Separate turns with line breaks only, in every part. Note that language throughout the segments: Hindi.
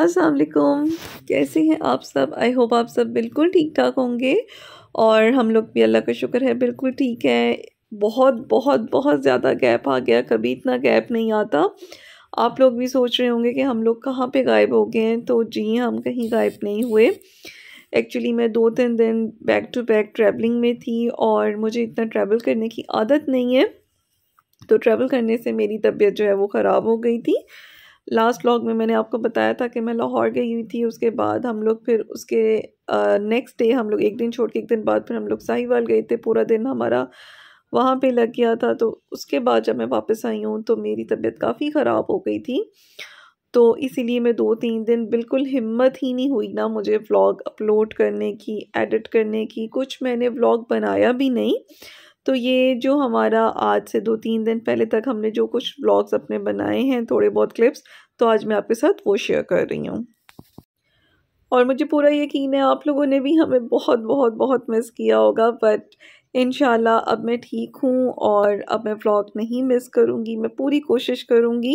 अस्सलाम वालेकुम, कैसे हैं आप सब। आई होप आप सब बिल्कुल ठीक ठाक होंगे और हम लोग भी अल्लाह का शुक्र है बिल्कुल ठीक है। बहुत बहुत बहुत ज़्यादा गैप आ गया, कभी इतना गैप नहीं आता। आप लोग भी सोच रहे होंगे कि हम लोग कहाँ पे गायब हो गए हैं, तो जी हम कहीं गायब नहीं हुए। एक्चुअली मैं 2-3 दिन बैक टू बैक ट्रैवलिंग में थी और मुझे इतना ट्रैवल करने की आदत नहीं है, तो ट्रैवल करने से मेरी तबीयत जो है वो ख़राब हो गई थी। लास्ट व्लॉग में मैंने आपको बताया था कि मैं लाहौर गई हुई थी। उसके बाद हम लोग फिर उसके नेक्स्ट डे हम लोग एक दिन छोड़ के एक दिन बाद फिर हम लोग साहिवाल गए थे। पूरा दिन हमारा वहाँ पे लग गया था। तो उसके बाद जब मैं वापस आई हूँ तो मेरी तबीयत काफ़ी ख़राब हो गई थी, तो इसीलिए मैं 2-3 दिन बिल्कुल हिम्मत ही नहीं हुई ना मुझे व्लॉग अपलोड करने की, एडिट करने की। कुछ मैंने व्लॉग बनाया भी नहीं। तो ये जो हमारा आज से 2-3 दिन पहले तक हमने जो कुछ व्लॉग्स अपने बनाए हैं, थोड़े बहुत क्लिप्स, तो आज मैं आपके साथ वो शेयर कर रही हूँ। और मुझे पूरा यकीन है आप लोगों ने भी हमें बहुत बहुत बहुत मिस किया होगा, बट इंशाल्लाह अब मैं ठीक हूँ और अब मैं व्लॉग नहीं मिस करूँगी, मैं पूरी कोशिश करूँगी।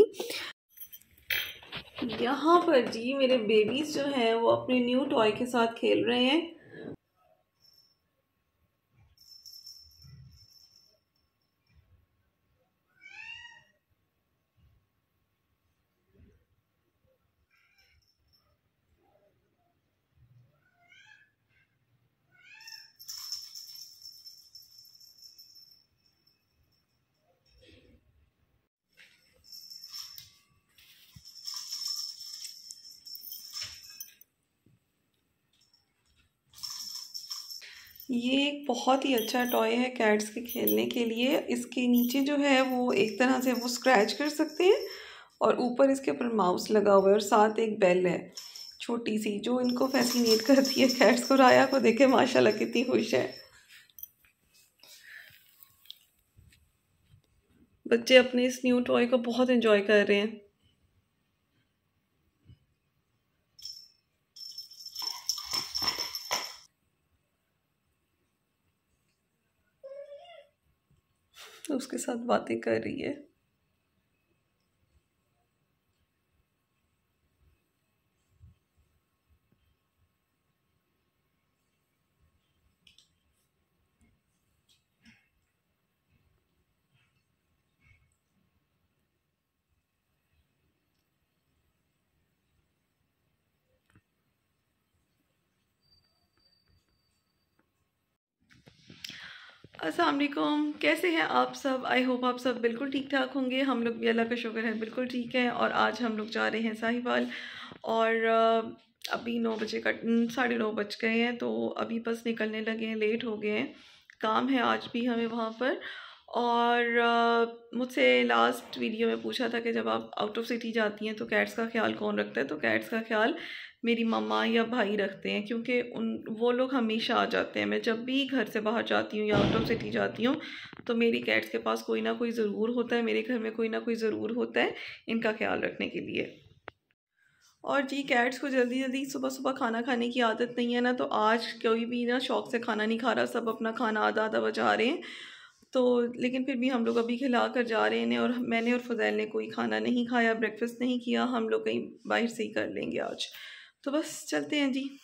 यहाँ पर जी मेरे बेबीज़ जो हैं वो अपने न्यू टॉय के साथ खेल रहे हैं। ये एक बहुत ही अच्छा टॉय है कैट्स के खेलने के लिए। इसके नीचे जो है वो एक तरह से वो स्क्रैच कर सकते हैं और ऊपर इसके ऊपर माउस लगा हुआ है और साथ एक बेल है छोटी सी, जो इनको फैसिनेट करती है कैट्स को। राया को देखे माशाल्लाह कितनी खुश है। बच्चे अपने इस न्यू टॉय को बहुत एंजॉय कर रहे हैं। उसके साथ बातें कर रही है। अस्सलाम वालेकुम, कैसे हैं आप सब। आई होप आप सब बिल्कुल ठीक ठाक होंगे। हम लोग भी अल्लाह का शुक्र है बिल्कुल ठीक है। और आज हम लोग जा रहे हैं साहिवाल और अभी 9 बजे का 9:30 बज गए हैं, तो अभी बस निकलने लगे हैं, लेट हो गए हैं। काम है आज भी हमें वहाँ पर। और मुझसे लास्ट वीडियो में पूछा था कि जब आप आउट ऑफ सिटी जाती हैं तो कैट्स का ख्याल कौन रखता है। तो कैट्स का ख्याल मेरी मम्मा या भाई रखते हैं, क्योंकि वो लोग हमेशा आ जाते हैं। मैं जब भी घर से बाहर जाती हूँ या आउट ऑफ सिटी जाती हूँ तो मेरी कैट्स के पास कोई ना कोई ज़रूर होता है, मेरे घर में कोई ना कोई ज़रूर होता है इनका ख्याल रखने के लिए। और जी कैट्स को जल्दी जल्दी सुबह सुबह खाना खाने की आदत नहीं है ना, तो आज कोई भी ना शौक़ से खाना नहीं खा रहा, सब अपना खाना आधा आधा बजा रहे हैं। तो लेकिन फिर भी हम लोग अभी खिला कर जा रहे हैं। और मैंने और फज़ैल ने कोई खाना नहीं खाया, ब्रेकफास्ट नहीं किया। हम लोग कहीं बाहर से ही कर लेंगे आज, तो बस चलते हैं जी।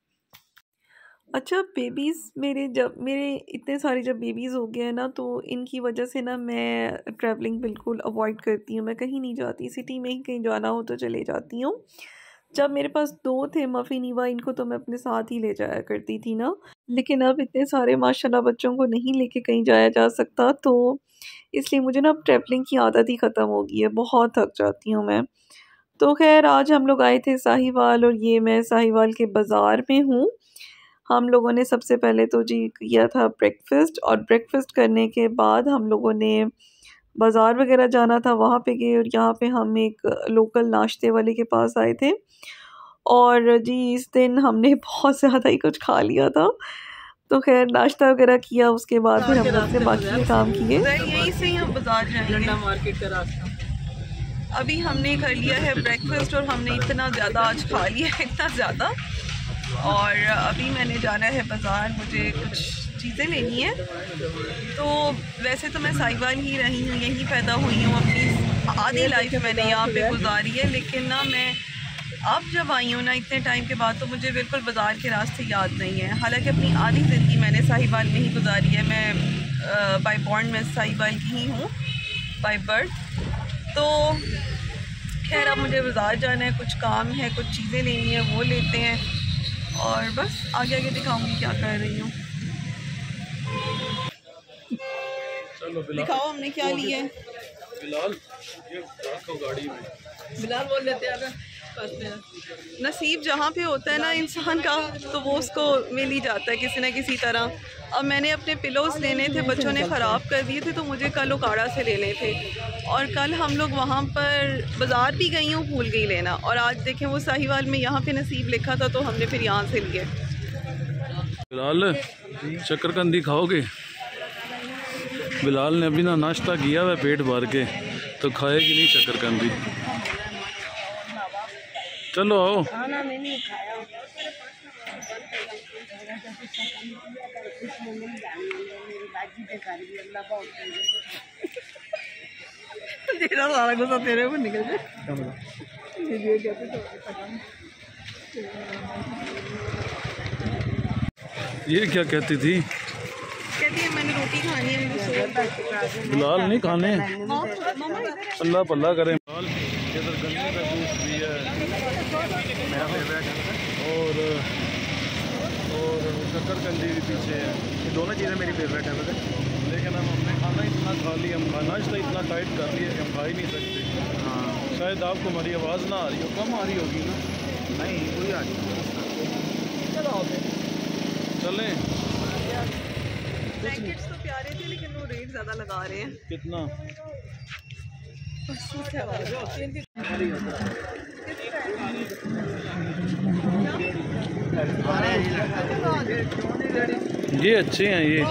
अच्छा, बेबीज़ मेरे इतने सारे जब बेबीज़ हो गए हैं ना, तो इनकी वजह से ना मैं ट्रैवलिंग बिल्कुल अवॉइड करती हूँ। मैं कहीं नहीं जाती, सिटी में ही कहीं जाना हो तो चले जाती हूँ। जब मेरे पास 2 थे मफ़ी नीवा, इनको तो मैं अपने साथ ही ले जाया करती थी ना। लेकिन अब इतने सारे माशाल्लाह बच्चों को नहीं लेके कहीं जाया जा सकता, तो इसलिए मुझे ना अब ट्रैवलिंग की आदत ही ख़त्म हो गई है, बहुत थक जाती हूँ मैं। तो खैर आज हम लोग आए थे साहिवाल और ये मैं साहिवाल के बाज़ार में हूँ। हम लोगों ने सबसे पहले तो जी किया था ब्रेकफ़ास्ट, और ब्रेकफ़ास्ट करने के बाद हम लोगों ने बाज़ार वगैरह जाना था, वहाँ पे गए। और यहाँ पे हम एक लोकल नाश्ते वाले के पास आए थे और जी इस दिन हमने बहुत ज़्यादा ही कुछ खा लिया था। तो खैर नाश्ता वगैरह किया, उसके बाद फिर हमने अपने बाकी के काम किए। यहीं से ही हम बाज़ार जाएंगे, मार्केट का रास्ता। अभी हमने कर लिया है ब्रेकफ़ास्ट और हमने इतना ज़्यादा आज खा लिया है, इतना ज़्यादा। और अभी मैंने जाना है बाज़ार, मुझे कुछ चीज़ें लेनी है। तो वैसे तो मैं साहिवाल ही रही हूँ, यहीं पैदा हुई हूँ, अपनी आधी लाइफ मैंने यहाँ पे गुजारी है। लेकिन ना मैं अब जब आई हूँ ना इतने टाइम के बाद, तो मुझे बिल्कुल बाज़ार के रास्ते याद नहीं है। हालांकि अपनी आधी ज़िंदगी मैंने साहिवाल में ही गुजारी है। मैं बाय बॉर्न में साहिवाल की ही हूँ, बाय बर्थ। तो खैर अब मुझे बाज़ार जाना है, कुछ काम है, कुछ चीज़ें लेनी है, वो लेते हैं और बस आगे आगे दिखाऊंगी क्या कर रही हूँ। दिखाओ हमने क्या लिया है।
बिलाल ये गाड़ी में
बिलाल बोल देते हैं नसीब जहाँ पे होता है ना इंसान का, तो वो उसको मिल ही जाता है किसी न किसी तरह। अब मैंने अपने पिलोज़ लेने थे, बच्चों ने ख़राब कर दिए थे, तो मुझे कल उकाड़ा से लेने थे। और कल हम लोग वहाँ पर बाज़ार भी गई हूँ, भूल गई लेना। और आज देखें वो साहिवाल में यहाँ पे नसीब लिखा था, तो हमने फिर यहाँ से लिए।
बिलाल शक्करकंदी खाओगे? बिलाल ने अभी ना नाश्ता किया हुआ पेट भर के, तो खाएगी नहीं शक्करकंदी। चलो आओ।
तेरा सारा गुस्सा तेरे ऊपर निकल जाए।
ये क्या कहती थी?
कहती है मैंने रोटी खानी है।
बिलाल नहीं खाने, अल्लाह पल्ला करे। बिलाल इधर गन्ने का जूस भी है और शक्करकंदी भी पीछे है। ये दोनों चीज़ें मेरी फेवरेट है वैसे, लेकिन हमने खाना इतना खा लिया, हम खाना इसलिए इतना टाइट कर लिया कि हम खा ही नहीं सकते। हाँ शायद आपको हमारी आवाज़ ना आ रही हो, कम आ रही होगी ना? नहीं कोई आ रही है। चलो चलें।
ब्लैंकेट्स तो प्यारे थे, लेकिन वो रेट ज़्यादा लगा रहे हैं।
कितना? ये अच्छे हैं ये।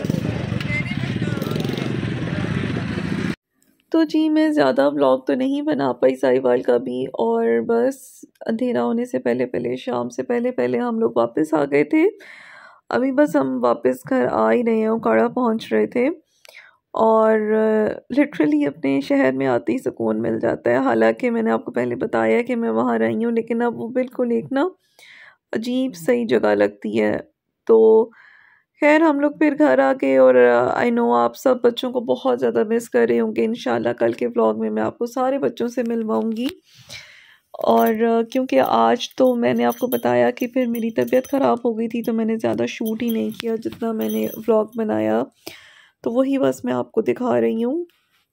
तो जी मैं ज़्यादा व्लॉग तो नहीं बना पाई साहिवाल का भी, और बस अंधेरा होने से पहले पहले, शाम से पहले पहले हम लोग वापस आ गए थे। अभी बस हम वापस घर आ ही रहे हैं, उकाड़ा पहुंच रहे थे। और लिटरली अपने शहर में आते ही सुकून मिल जाता है। हालांकि मैंने आपको पहले बताया कि मैं वहाँ रही हूँ, लेकिन अब वो बिल्कुल एक ना अजीब सही जगह लगती है। तो खैर हम लोग फिर घर आ गए, और आई नो आप सब बच्चों को बहुत ज़्यादा मिस कर रहे होंगे। इंशाल्लाह कल के व्लॉग में मैं आपको सारे बच्चों से मिलवाऊँगी। और क्योंकि आज तो मैंने आपको बताया कि फिर मेरी तबीयत ख़राब हो गई थी, तो मैंने ज़्यादा शूट ही नहीं किया जितना मैंने व्लॉग बनाया। तो वही बस मैं आपको दिखा रही हूँ।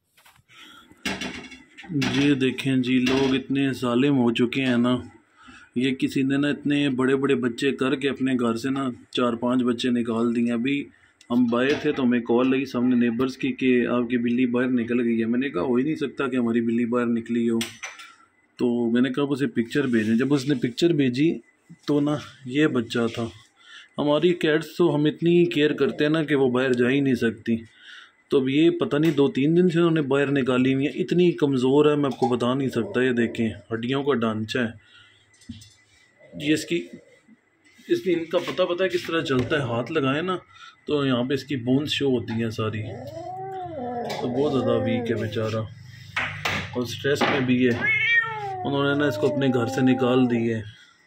ये देखें जी, लोग इतने जालिम हो चुके हैं ना। ये किसी ने ना इतने बड़े बड़े बच्चे करके अपने घर से ना 4-5 बच्चे निकाल दिए। अभी हम बाहर थे तो हमें कॉल लगी सामने नेबर्स की कि आपकी बिल्ली बाहर निकल गई है। मैंने कहा हो ही नहीं सकता कि हमारी बिल्ली बाहर निकली हो। तो मैंने कहा उसे पिक्चर भेजें। जब उसने पिक्चर भेजी तो ना ये बच्चा था। हमारी कैट्स तो हम इतनी केयर करते हैं ना कि वो बाहर जा ही नहीं सकती। तो अब ये पता नहीं 2-3 दिन से उन्होंने बाहर निकाली हुई है। इतनी कमज़ोर है मैं आपको बता नहीं सकता। ये देखें हड्डियों का ढांचा है ये इसकी इनका पता है किस तरह चलता है। हाथ लगाए ना तो यहाँ पे इसकी बोन्स शो होती हैं सारी। तो बहुत ज़्यादा वीक है बेचारा और स्ट्रेस में भी है। उन्होंने ना इसको अपने घर से निकाल दिए।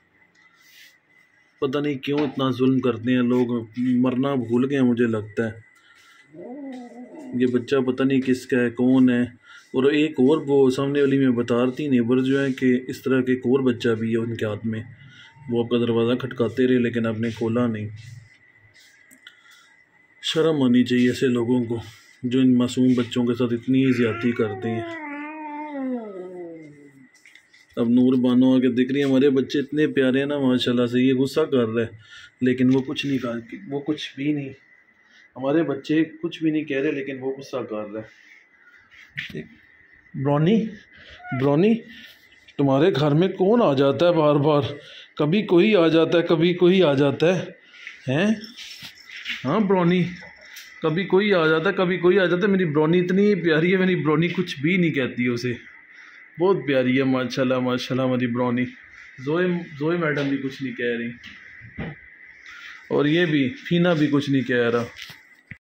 पता नहीं क्यों इतना जुल्म करते हैं लोग, मरना भूल गए मुझे लगता है। ये बच्चा पता नहीं किसका है, कौन है। और एक और वो सामने वाली में बता रही थी नेबर जो है कि इस तरह के एक और बच्चा भी है उनके हाथ में। वो आपका दरवाज़ा खटकाते रहे लेकिन आपने खोला नहीं। शर्म आनी चाहिए ऐसे लोगों को जो इन मासूम बच्चों के साथ इतनी ज़्यादती करते हैं। अब नूर बानो आके दिख रही है। हमारे बच्चे इतने प्यारे हैं ना माशाल्लाह से। ये गुस्सा कर रहे हैं लेकिन वो कुछ नहीं कर, वो कुछ भी नहीं, हमारे बच्चे कुछ भी नहीं कह रहे लेकिन वो गुस्सा कर रहे हैं। ब्रॉनी तुम्हारे घर में कौन आ जाता है बार बार? कभी कोई आ जाता है, कभी कोई आ जाता है, हैं? हाँ ब्रॉनी, कभी कोई आ जाता है, कभी कोई आ जाता है। मेरी ब्रॉनी इतनी प्यारी है। मेरी ब्रॉनी कुछ भी नहीं कहती है उसे, बहुत प्यारी है माशाल्लाह माशाल्लाह हमारी ब्रॉनी। जोए मैडम भी कुछ नहीं कह रही और ये भी फीना भी कुछ नहीं कह रहा।